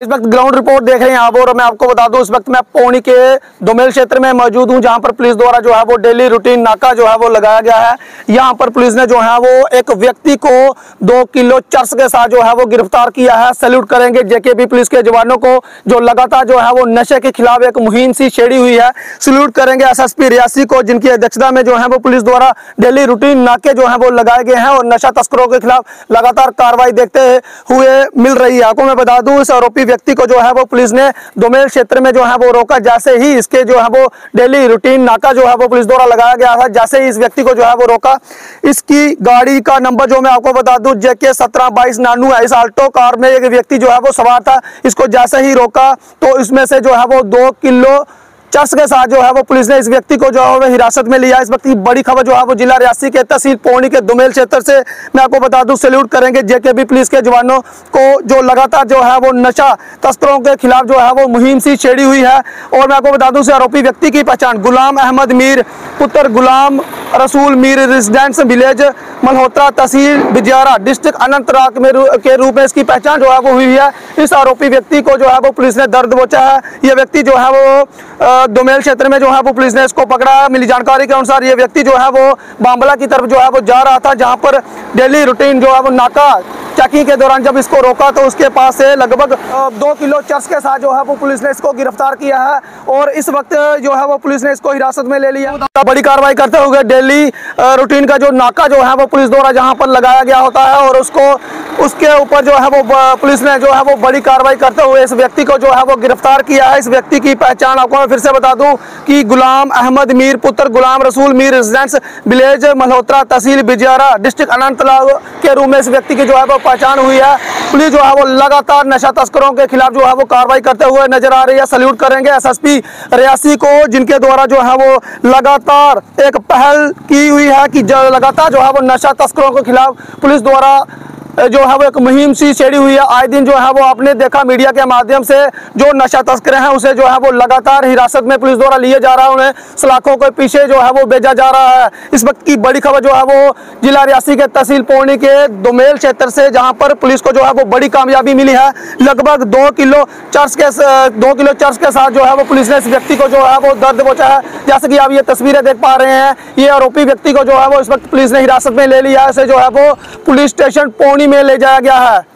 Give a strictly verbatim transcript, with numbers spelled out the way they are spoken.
इस वक्त ground report देख रहे हैं आप और मैं आपको बता दूं इस वक्त मैं पौनी के दोमेल क्षेत्र में मौजूद हूं, जहां पर पुलिस द्वारा जो है वो डेली रूटीन नाका जो है वो लगाया गया है। यहां पर पुलिस ने जो है वो एक व्यक्ति को दो किलो चर्स के साथ जो है वो गिरफ्तार किया है। सैल्यूट करेंगे जेकेबी पुलिस के जवानों को जो लगातार जो है वो नशे के खिलाफ एक मुहिम सी छेड़ी हुई है। सैल्यूट करेंगे एसएसपी रियासी को, जिनकी अध्यक्षता में जो है वो पुलिस द्वारा डेली रूटीन नाके जो है वो लगाए गए हैं और नशा तस्करों के खिलाफ लगातार कार्रवाई देखते हुए मिल रही है। आपको मैं बता दूं इस आरोपी व्यक्ति को जो है वो पुलिस ने दोमेल क्षेत्र में जो है वो रोका। जैसे ही इसके जो है वो डेली रूटीन नाका जो है वो पुलिस द्वारा लगाया गया था, जैसे ही इस व्यक्ति को जो है वो रोका, इसकी गाड़ी का नंबर जो मैं आपको बता दूं जेके सत्रह बाईस नानू है। इस आल्टो कार में एक व्यक्ति जो है वो सवार था। इसको जैसे ही रोका तो इसमें से जो है वो दो किलो चर्स के साथ जो है वो पुलिस ने इस व्यक्ति को जो है वो हिरासत में लिया। इस वक्त की बड़ी खबर जो है वो जिला रियासी के तहसील पौनी के दोमेल क्षेत्र से मैं आपको बता दूं। सैल्यूट करेंगे जेकेबी पुलिस के जवानों को जो लगातार जो है वो नशा तस्करों के खिलाफ जो है वो मुहिम सी छेड़ी हुई है। और मैं आपको बता दूं इस आरोपी व्यक्ति की पहचान गुलाम अहमद मीर पुत्र Ghulam Rasool Mir residence village Malhotra tehsil Bijara district Anantnag में के रूप में इसकी पहचान जो है वो हुई है। इस आरोपी व्यक्ति को जो है वो पुलिस ने दर्द बोचा है। यह व्यक्ति जो है वो दोमेल क्षेत्र में जो है वो पुलिस ने इसको पकड़ा है। मिली जानकारी के अनुसार ये व्यक्ति जो है वो बांबला की तरफ जो है वो जा रहा था, जहां पर डेली रूटीन जो है वो नाका चेकिंग के दौरान जब इसको रोका तो उसके पास से लगभग दो किलो चर्स के साथ जो है वो पुलिस ने इसको गिरफ्तार किया है और इस वक्त जो है वो पुलिस ने इसको हिरासत में ले लिया। बड़ी कार्रवाई करते हुए डेली रूटीन का जो नाका जो है वो पुलिस द्वारा जहां पर लगाया गया होता है और उसको उसके ऊपर जो है वो पुलिस ने जो है वो बड़ी कार्रवाई करते हुए इस व्यक्ति को जो है वो गिरफ्तार किया है। इस व्यक्ति की पहचान आपको मैं फिर से बता दूं कि गुलाम अहमद मीर पुत्र Ghulam Rasool Mir residence village Malhotra tehsil Bijara district Anantnag के रूप में इस व्यक्ति की जो है वो पहचान हुई है। पुलिस जो है वो लगातार नशा तस्करों के खिलाफ जो है वो कार्रवाई करते हुए नजर आ रही है। सैल्यूट करेंगे एसएसपी रियासी को, जिनके द्वारा जो है वो लगातार एक पहल की हुई है कि लगातार जो है वो नशा तस्करों के खिलाफ पुलिस द्वारा जो है वो एक मुहिम सी छेड़ी हुई है। आए दिन जो है वो आपने देखा मीडिया के माध्यम से जो नशा तस्कर हैं उसे जो है वो लगातार हिरासत में पुलिस द्वारा लिए जा रहा है, उन्हें सलाखों के पीछे जो है वो भेजा जा रहा है। इस वक्त की बड़ी खबर जो है वो जिला रियासी के तहसील पौनी के दोमेल क्षेत्र से, जहां पर पुलिस को जो है वो बड़ी कामयाबी मिली है। लगभग दो किलो चर्स के दो किलो चर्स के साथ जो है वो पुलिस ने इस व्यक्ति को जो है वो दर्द पहुंचा है। जैसे कि आप ये तस्वीरें देख पा रहे हैं, ये आरोपी व्यक्ति को जो है वो इस वक्त पुलिस ने हिरासत में ले लिया है। इसे जो है वो पुलिस स्टेशन पौनी में ले जाया गया है।